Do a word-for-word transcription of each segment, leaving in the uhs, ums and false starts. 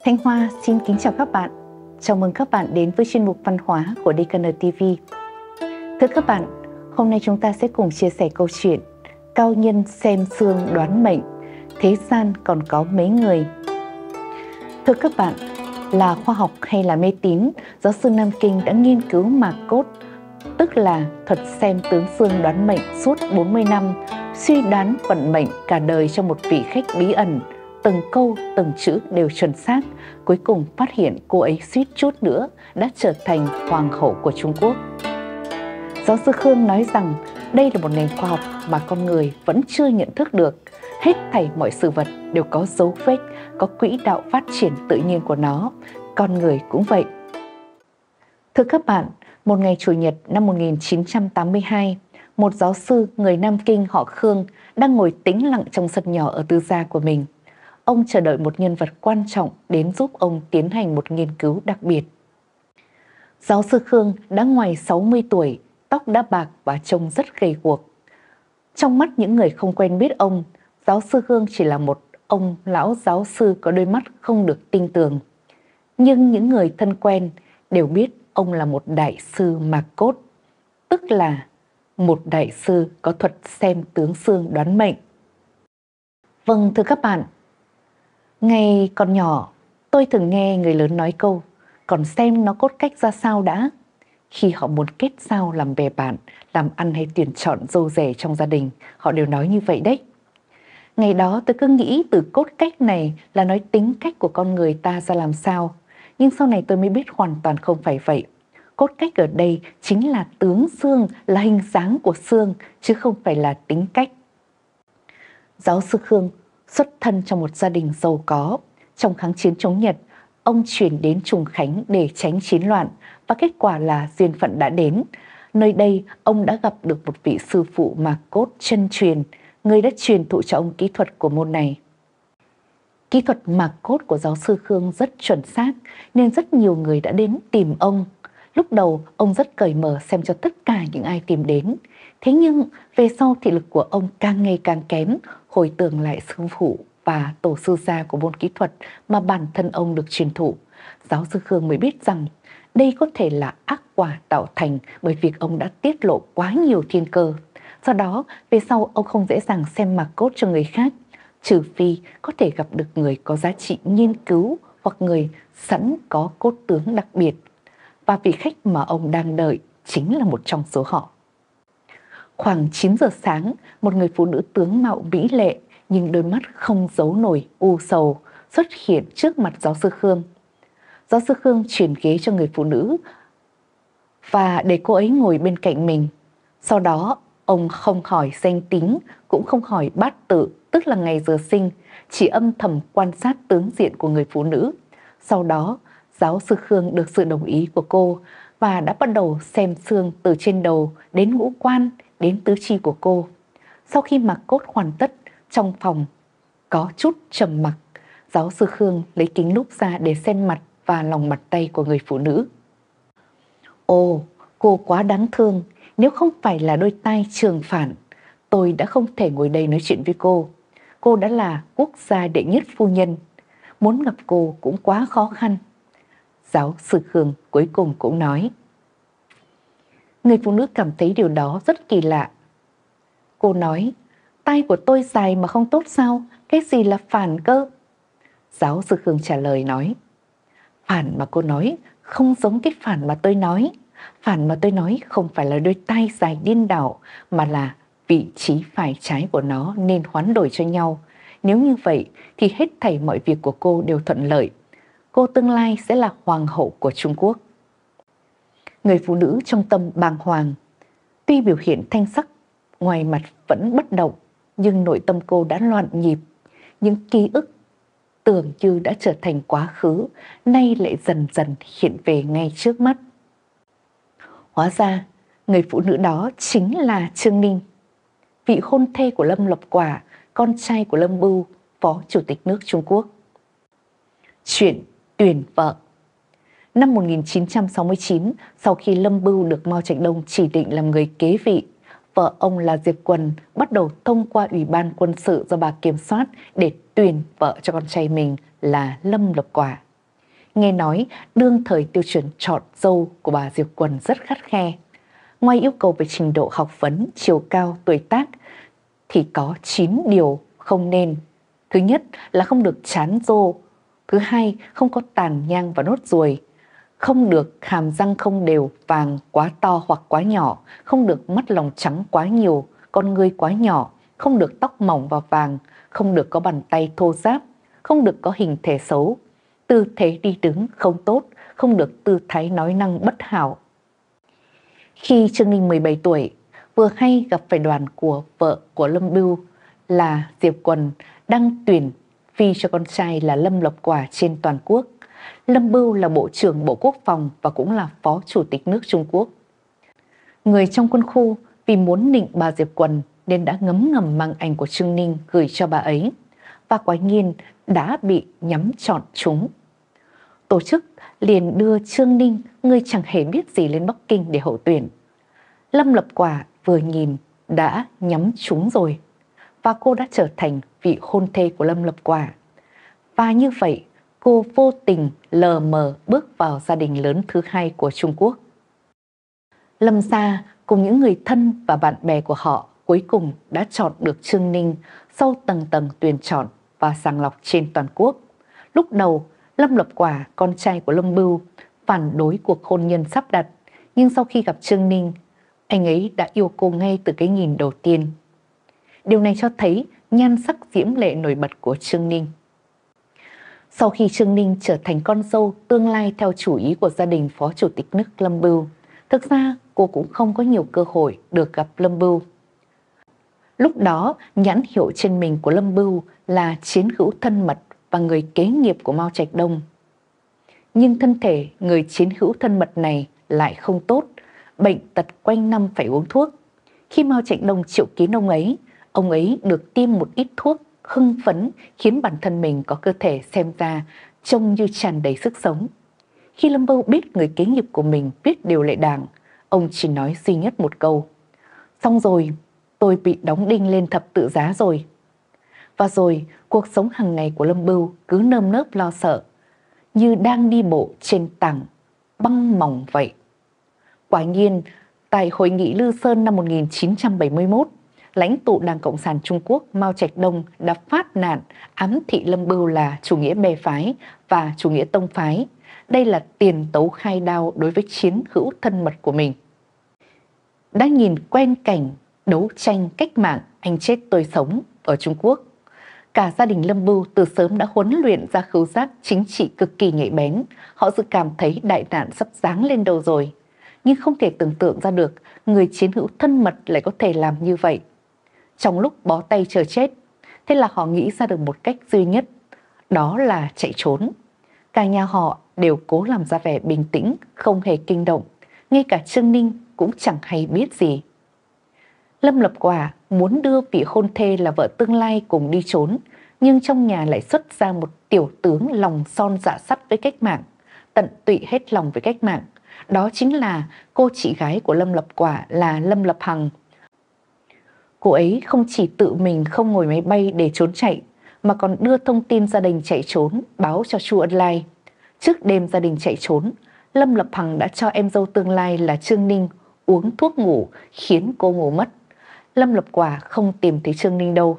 Thanh Hoa xin kính chào các bạn. Chào mừng các bạn đến với chuyên mục văn hóa của đê ca en ti vi. Thưa các bạn, hôm nay chúng ta sẽ cùng chia sẻ câu chuyện Cao nhân xem xương đoán mệnh, thế gian còn có mấy người. Thưa các bạn, là khoa học hay là mê tín, giáo sư Nam Kinh đã nghiên cứu mạc cốt, tức là thuật xem tướng xương đoán mệnh suốt bốn mươi năm, suy đoán vận mệnh cả đời cho một vị khách bí ẩn. Từng câu, từng chữ đều chuẩn xác, cuối cùng phát hiện cô ấy suýt chút nữa đã trở thành hoàng hậu của Trung Quốc. Giáo sư Khương nói rằng đây là một ngành khoa học mà con người vẫn chưa nhận thức được. Hết thảy mọi sự vật đều có dấu vết, có quỹ đạo phát triển tự nhiên của nó, con người cũng vậy. Thưa các bạn, một ngày Chủ nhật năm một nghìn chín trăm tám mươi hai, một giáo sư người Nam Kinh họ Khương đang ngồi tĩnh lặng trong sân nhỏ ở tư gia của mình. Ông chờ đợi một nhân vật quan trọng đến giúp ông tiến hành một nghiên cứu đặc biệt. Giáo sư Khương đã ngoài sáu mươi tuổi, tóc đã bạc và trông rất gầy guộc. Trong mắt những người không quen biết ông, giáo sư Khương chỉ là một ông lão giáo sư có đôi mắt không được tinh tường. Nhưng những người thân quen đều biết ông là một đại sư mạc cốt, tức là một đại sư có thuật xem tướng xương đoán mệnh. Vâng, thưa các bạn, ngày còn nhỏ, tôi thường nghe người lớn nói câu, còn xem nó cốt cách ra sao đã. Khi họ muốn kết giao làm bè bạn, làm ăn hay tuyển chọn dâu rể trong gia đình, họ đều nói như vậy đấy. Ngày đó tôi cứ nghĩ từ cốt cách này là nói tính cách của con người ta ra làm sao. Nhưng sau này tôi mới biết hoàn toàn không phải vậy. Cốt cách ở đây chính là tướng xương, là hình dáng của xương, chứ không phải là tính cách. Giáo sư Khương xuất thân trong một gia đình giàu có. Trong kháng chiến chống Nhật, ông chuyển đến Trùng Khánh để tránh chiến loạn, và kết quả là duyên phận đã đến. Nơi đây, ông đã gặp được một vị sư phụ mạc cốt chân truyền, người đã truyền thụ cho ông kỹ thuật của môn này. Kỹ thuật mạc cốt của giáo sư Khương rất chuẩn xác, nên rất nhiều người đã đến tìm ông. Lúc đầu, ông rất cởi mở xem cho tất cả những ai tìm đến. Thế nhưng, về sau thị lực của ông càng ngày càng kém, hồi tưởng lại sư phụ và tổ sư gia của môn kỹ thuật mà bản thân ông được truyền thụ. Giáo sư Khương mới biết rằng đây có thể là ác quả tạo thành bởi việc ông đã tiết lộ quá nhiều thiên cơ. Do đó, về sau ông không dễ dàng xem mạc cốt cho người khác, trừ phi có thể gặp được người có giá trị nghiên cứu hoặc người sẵn có cốt tướng đặc biệt. Và vị khách mà ông đang đợi chính là một trong số họ. Khoảng chín giờ sáng, một người phụ nữ tướng mạo mỹ lệ nhưng đôi mắt không giấu nổi u sầu xuất hiện trước mặt giáo sư Khương. Giáo sư Khương chuyển ghế cho người phụ nữ và để cô ấy ngồi bên cạnh mình. Sau đó, ông không hỏi danh tính, cũng không hỏi bát tự, tức là ngày giờ sinh, chỉ âm thầm quan sát tướng diện của người phụ nữ. Sau đó, giáo sư Khương được sự đồng ý của cô và đã bắt đầu xem xương từ trên đầu đến ngũ quan, đến tứ chi của cô. Sau khi mạc cốt hoàn tất, trong phòng có chút trầm mặc, giáo sư Khương lấy kính lúp ra để xem mặt và lòng bàn tay của người phụ nữ. Ồ, cô quá đáng thương, nếu không phải là đôi tai trường phản, tôi đã không thể ngồi đây nói chuyện với cô. Cô đã là quốc gia đệ nhất phu nhân, muốn gặp cô cũng quá khó khăn. Giáo sư Khương cuối cùng cũng nói. Người phụ nữ cảm thấy điều đó rất kỳ lạ. Cô nói, tai của tôi dài mà không tốt sao, cái gì là phản cơ? Giáo sư Khương trả lời nói, phản mà cô nói không giống cái phản mà tôi nói. Phản mà tôi nói không phải là đôi tai dài điên đảo, mà là vị trí phải trái của nó nên hoán đổi cho nhau. Nếu như vậy thì hết thảy mọi việc của cô đều thuận lợi. Cô tương lai sẽ là hoàng hậu của Trung Quốc. Người phụ nữ trong tâm bàng hoàng. Tuy biểu hiện thanh sắc, ngoài mặt vẫn bất động, nhưng nội tâm cô đã loạn nhịp. Những ký ức tưởng như đã trở thành quá khứ, nay lại dần dần hiện về ngay trước mắt. Hóa ra, người phụ nữ đó chính là Trương Ninh, vị hôn thê của Lâm Lập Quả, con trai của Lâm Bưu, Phó Chủ tịch nước Trung Quốc. Chuyện tuyển vợ. Năm một nghìn chín trăm sáu mươi chín, sau khi Lâm Bưu được Mao Trạch Đông chỉ định làm người kế vị, vợ ông là Diệp Quần bắt đầu thông qua Ủy ban quân sự do bà kiểm soát để tuyển vợ cho con trai mình là Lâm Lập Quả. Nghe nói đương thời tiêu chuẩn chọn dâu của bà Diệp Quần rất khắt khe. Ngoài yêu cầu về trình độ học vấn, chiều cao, tuổi tác thì có chín điều không nên. Thứ nhất là không được chán rô. Thứ hai, không có tàn nhang và nốt ruồi. Không được hàm răng không đều, vàng quá to hoặc quá nhỏ. Không được mắt lòng trắng quá nhiều, con ngươi quá nhỏ. Không được tóc mỏng và vàng. Không được có bàn tay thô ráp. Không được có hình thể xấu. Tư thế đi đứng không tốt. Không được tư thái nói năng bất hảo. Khi Trương Ninh mười bảy tuổi, vừa hay gặp phải đoàn của vợ của Lâm Bưu là Diệp Quần đang tuyển phi cho con trai là Lâm Lập Quả trên toàn quốc. Lâm Bưu là Bộ trưởng Bộ Quốc phòng và cũng là Phó Chủ tịch nước Trung Quốc. Người trong quân khu vì muốn nịnh bà Diệp Quần nên đã ngấm ngầm mang ảnh của Trương Ninh gửi cho bà ấy, và quả nhiên đã bị nhắm chọn chúng. Tổ chức liền đưa Trương Ninh, người chẳng hề biết gì, lên Bắc Kinh để hậu tuyển. Lâm Lập Quả vừa nhìn đã nhắm trúng rồi, và cô đã trở thành vị hôn thê của Lâm Lập Quả. Và như vậy, cô vô tình lờ mờ bước vào gia đình lớn thứ hai của Trung Quốc. Lâm gia cùng những người thân và bạn bè của họ cuối cùng đã chọn được Trương Ninh sau tầng tầng tuyển chọn và sàng lọc trên toàn quốc. Lúc đầu, Lâm Lập Quả, con trai của Lâm Bưu, phản đối cuộc hôn nhân sắp đặt, nhưng sau khi gặp Trương Ninh, anh ấy đã yêu cô ngay từ cái nhìn đầu tiên. Điều này cho thấy nhan sắc diễm lệ nổi bật của Trương Ninh. Sau khi Trương Ninh trở thành con dâu tương lai theo chủ ý của gia đình Phó Chủ tịch nước Lâm Bưu, thực ra cô cũng không có nhiều cơ hội được gặp Lâm Bưu. Lúc đó, nhãn hiệu trên mình của Lâm Bưu là chiến hữu thân mật và người kế nghiệp của Mao Trạch Đông. Nhưng thân thể người chiến hữu thân mật này lại không tốt, bệnh tật quanh năm phải uống thuốc. Khi Mao Trạch Đông triệu kiến ông ấy, ông ấy được tiêm một ít thuốc hưng phấn khiến bản thân mình có cơ thể xem ra trông như tràn đầy sức sống. Khi Lâm Bưu biết người kế nghiệp của mình viết điều lệ đảng, ông chỉ nói duy nhất một câu: xong rồi, tôi bị đóng đinh lên thập tự giá rồi. Và rồi, cuộc sống hàng ngày của Lâm Bưu cứ nơm nớp lo sợ, như đang đi bộ trên tảng băng mỏng vậy. Quả nhiên, tại Hội nghị Lư Sơn năm một nghìn chín trăm bảy mươi mốt, lãnh tụ Đảng Cộng sản Trung Quốc Mao Trạch Đông đã phát nạn ám thị Lâm Bưu là chủ nghĩa bè phái và chủ nghĩa tông phái. Đây là tiền tấu khai đao đối với chiến hữu thân mật của mình. Đã nhìn quen cảnh đấu tranh cách mạng anh chết tôi sống ở Trung Quốc, cả gia đình Lâm Bưu từ sớm đã huấn luyện ra khứu giác chính trị cực kỳ nhạy bén. Họ dự cảm thấy đại nạn sắp giáng lên đầu rồi, nhưng không thể tưởng tượng ra được người chiến hữu thân mật lại có thể làm như vậy trong lúc bó tay chờ chết. Thế là họ nghĩ ra được một cách duy nhất, đó là chạy trốn. Cả nhà họ đều cố làm ra vẻ bình tĩnh, không hề kinh động. Ngay cả Trương Ninh cũng chẳng hay biết gì. Lâm Lập Quả muốn đưa vị hôn thê là vợ tương lai cùng đi trốn, nhưng trong nhà lại xuất ra một tiểu tướng lòng son dạ sắt với cách mạng, tận tụy hết lòng với cách mạng. Đó chính là cô chị gái của Lâm Lập Quả là Lâm Lập Hằng. Cô ấy không chỉ tự mình không ngồi máy bay để trốn chạy, mà còn đưa thông tin gia đình chạy trốn báo cho Chu Ân Lai. Trước đêm gia đình chạy trốn, Lâm Lập Hằng đã cho em dâu tương lai là Trương Ninh uống thuốc ngủ khiến cô ngủ mất. Lâm Lập Quả không tìm thấy Trương Ninh đâu.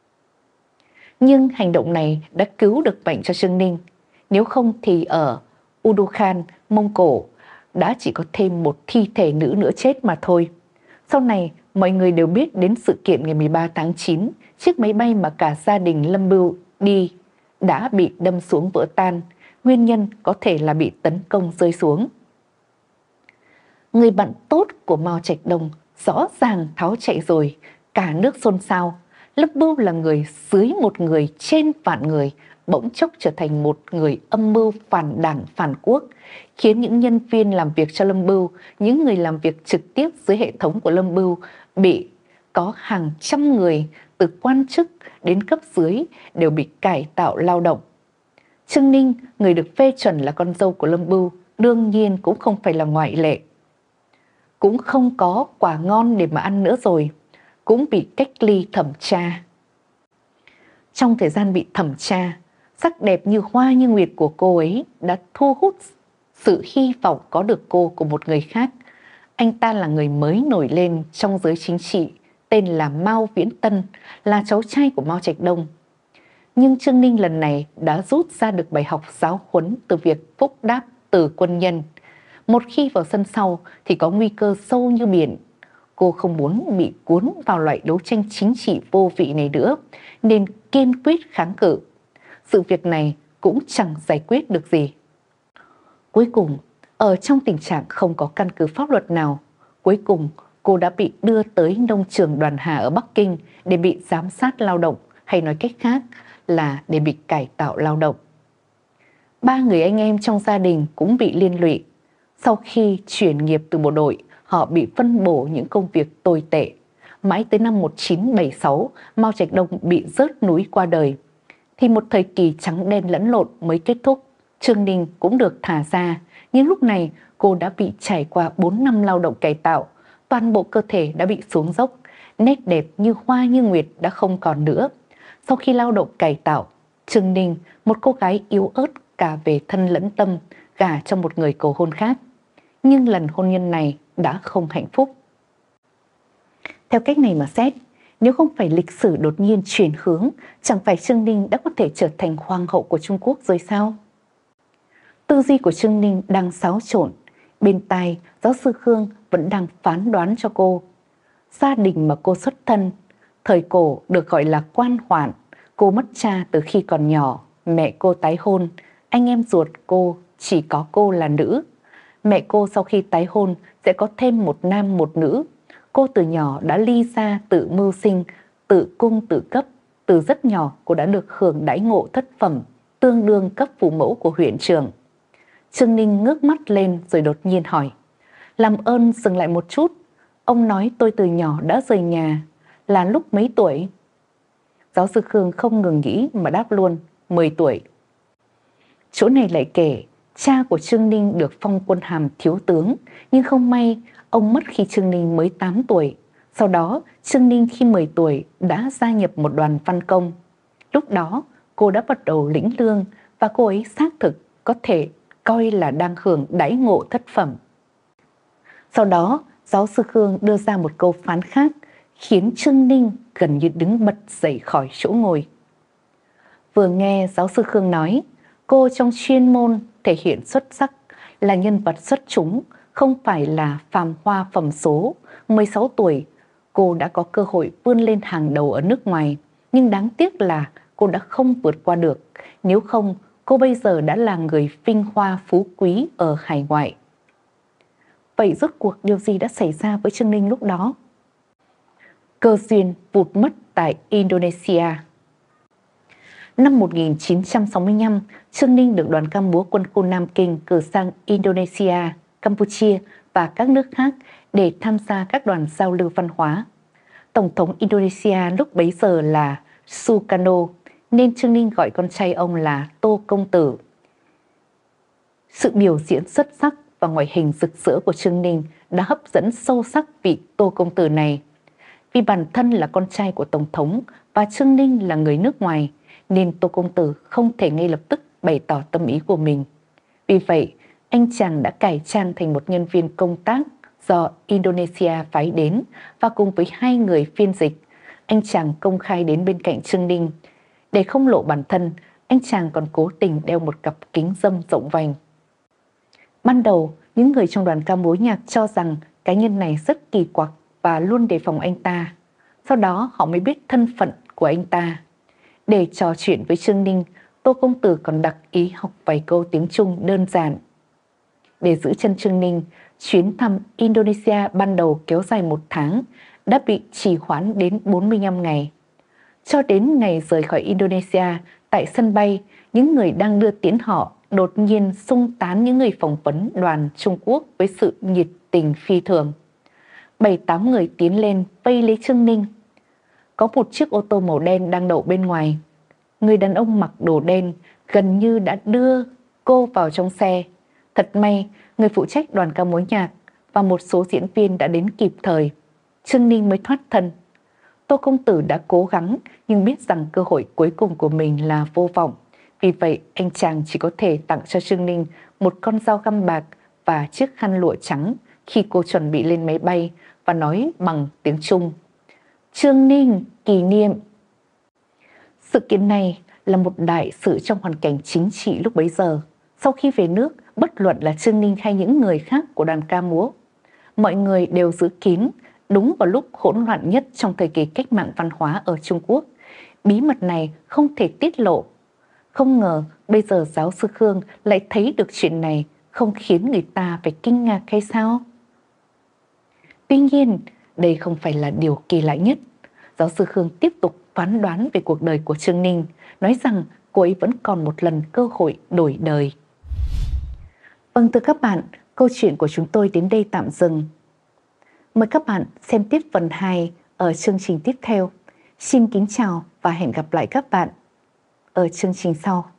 Nhưng hành động này đã cứu được bệnh cho Trương Ninh. Nếu không thì ở Udu Khan, Mông Cổ đã chỉ có thêm một thi thể nữ nữa chết mà thôi. Sau này mọi người đều biết đến sự kiện ngày mười ba tháng chín, chiếc máy bay mà cả gia đình Lâm Bưu đi đã bị đâm xuống vỡ tan. Nguyên nhân có thể là bị tấn công rơi xuống. Người bạn tốt của Mao Trạch Đông rõ ràng tháo chạy rồi, cả nước xôn xao. Lâm Bưu là người dưới một người trên vạn người, bỗng chốc trở thành một người âm mưu phản đảng phản quốc, khiến những nhân viên làm việc cho Lâm Bưu, những người làm việc trực tiếp dưới hệ thống của Lâm Bưu bị có hàng trăm người từ quan chức đến cấp dưới đều bị cải tạo lao động. Trương Ninh, người được phê chuẩn là con dâu của Lâm Bưu, đương nhiên cũng không phải là ngoại lệ. Cũng không có quả ngon để mà ăn nữa rồi, cũng bị cách ly thẩm tra. Trong thời gian bị thẩm tra, Sắc đẹp như hoa như nguyệt của cô ấy đã thu hút sự hy vọng có được cô của một người khác. Anh ta là người mới nổi lên trong giới chính trị, tên là Mao Viễn Tân, là cháu trai của Mao Trạch Đông. Nhưng Trương Ninh lần này đã rút ra được bài học giáo huấn từ việc phúc đáp từ quân nhân. Một khi vào sân sau thì có nguy cơ sâu như biển. Cô không muốn bị cuốn vào loại đấu tranh chính trị vô vị này nữa, nên kiên quyết kháng cự. Sự việc này cũng chẳng giải quyết được gì. Cuối cùng, ở trong tình trạng không có căn cứ pháp luật nào, cuối cùng cô đã bị đưa tới nông trường Đoàn Hà ở Bắc Kinh để bị giám sát lao động, hay nói cách khác là để bị cải tạo lao động. Ba người anh em trong gia đình cũng bị liên lụy. Sau khi chuyển nghiệp từ bộ đội, họ bị phân bổ những công việc tồi tệ. Mãi tới năm một nghìn chín trăm bảy mươi sáu, Mao Trạch Đông bị rớt núi qua đời. Thì một thời kỳ trắng đen lẫn lộn mới kết thúc. Trương Ninh cũng được thả ra, nhưng lúc này cô đã bị trải qua bốn năm lao động cải tạo. Toàn bộ cơ thể đã bị xuống dốc, nét đẹp như hoa như nguyệt đã không còn nữa. Sau khi lao động cải tạo, Trương Ninh, một cô gái yếu ớt cả về thân lẫn tâm, gả cho một người cầu hôn khác. Nhưng lần hôn nhân này đã không hạnh phúc. Theo cách này mà xét, nếu không phải lịch sử đột nhiên chuyển hướng, chẳng phải Trương Ninh đã có thể trở thành hoàng hậu của Trung Quốc rồi sao? Tư duy của Trương Ninh đang xáo trộn. Bên tai, giáo sư Khương vẫn đang phán đoán cho cô. Gia đình mà cô xuất thân, thời cổ được gọi là quan hoạn. Cô mất cha từ khi còn nhỏ, mẹ cô tái hôn, anh em ruột cô chỉ có cô là nữ. Mẹ cô sau khi tái hôn sẽ có thêm một nam một nữ. Cô từ nhỏ đã ly gia tự mưu sinh, tự cung tự cấp. Từ rất nhỏ cô đã được hưởng đãi ngộ thất phẩm, tương đương cấp phụ mẫu của huyện trưởng. Trương Ninh ngước mắt lên rồi đột nhiên hỏi: làm ơn dừng lại một chút, ông nói tôi từ nhỏ đã rời nhà, là lúc mấy tuổi? Giáo sư Khương không ngừng nghĩ mà đáp luôn: mười tuổi. Chỗ này lại kể, cha của Trương Ninh được phong quân hàm thiếu tướng, nhưng không may ông mất khi Trương Ninh mới tám tuổi. Sau đó, Trương Ninh khi mười tuổi đã gia nhập một đoàn văn công. Lúc đó, cô đã bắt đầu lĩnh lương và cô ấy xác thực có thể coi là đang hưởng đãi ngộ thất phẩm. Sau đó, giáo sư Khương đưa ra một câu phán khác, khiến Trương Ninh gần như đứng bật dậy khỏi chỗ ngồi. Vừa nghe giáo sư Khương nói, cô trong chuyên môn thể hiện xuất sắc, là nhân vật xuất chúng, không phải là phàm hoa phẩm số. mười sáu tuổi, cô đã có cơ hội vươn lên hàng đầu ở nước ngoài, nhưng đáng tiếc là cô đã không vượt qua được. Nếu không, cô bây giờ đã là người vinh hoa phú quý ở hải ngoại. Vậy rốt cuộc điều gì đã xảy ra với Trương Ninh lúc đó? Cơ duyên vụt mất tại Indonesia. Năm một nghìn chín trăm sáu mươi lăm, Trương Ninh được đoàn ca múa quân khu Nam Kinh cử sang Indonesia, Campuchia và các nước khác để tham gia các đoàn giao lưu văn hóa. Tổng thống Indonesia lúc bấy giờ là Sukarno, nên Trương Ninh gọi con trai ông là Tô Công Tử. Sự biểu diễn xuất sắc và ngoại hình rực rỡ của Trương Ninh đã hấp dẫn sâu sắc vị Tô Công Tử này. Vì bản thân là con trai của Tổng thống và Trương Ninh là người nước ngoài, nên Tô Công Tử không thể ngay lập tức bày tỏ tâm ý của mình. Vì vậy, anh chàng đã cải trang thành một nhân viên công tác do Indonesia phái đến và cùng với hai người phiên dịch, anh chàng công khai đến bên cạnh Trương Ninh. Để không lộ bản thân, anh chàng còn cố tình đeo một cặp kính râm rộng vành. Ban đầu, những người trong đoàn ca múa nhạc cho rằng cá nhân này rất kỳ quặc và luôn đề phòng anh ta. Sau đó họ mới biết thân phận của anh ta. Để trò chuyện với Trương Ninh, Tô Công Tử còn đặc ý học vài câu tiếng Trung đơn giản. Để giữ chân Trương Ninh, chuyến thăm Indonesia ban đầu kéo dài một tháng đã bị trì hoãn đến bốn mươi lăm ngày. Cho đến ngày rời khỏi Indonesia, tại sân bay, những người đang đưa tiễn họ đột nhiên xung tán những người phỏng vấn đoàn Trung Quốc với sự nhiệt tình phi thường. Bảy tám người tiến lên vây lấy Trương Ninh. Có một chiếc ô tô màu đen đang đậu bên ngoài. Người đàn ông mặc đồ đen gần như đã đưa cô vào trong xe. Thật may, người phụ trách đoàn ca múa nhạc và một số diễn viên đã đến kịp thời. Trương Ninh mới thoát thân. Tô Công Tử đã cố gắng nhưng biết rằng cơ hội cuối cùng của mình là vô vọng. Vì vậy, anh chàng chỉ có thể tặng cho Trương Ninh một con dao găm bạc và chiếc khăn lụa trắng khi cô chuẩn bị lên máy bay và nói bằng tiếng Trung: Trương Ninh kỷ niệm. Sự kiện này là một đại sự trong hoàn cảnh chính trị lúc bấy giờ. Sau khi về nước, bất luận là Trương Ninh hay những người khác của đoàn ca múa, mọi người đều giữ kín đúng vào lúc hỗn loạn nhất trong thời kỳ cách mạng văn hóa ở Trung Quốc. Bí mật này không thể tiết lộ. Không ngờ bây giờ giáo sư Khương lại thấy được chuyện này, không khiến người ta phải kinh ngạc hay sao? Tuy nhiên, đây không phải là điều kỳ lạ nhất. Giáo sư Khương tiếp tục phán đoán về cuộc đời của Trương Ninh, nói rằng cô ấy vẫn còn một lần cơ hội đổi đời. Vâng, thưa các bạn, câu chuyện của chúng tôi đến đây tạm dừng. Mời các bạn xem tiếp phần hai ở chương trình tiếp theo. Xin kính chào và hẹn gặp lại các bạn ở chương trình sau.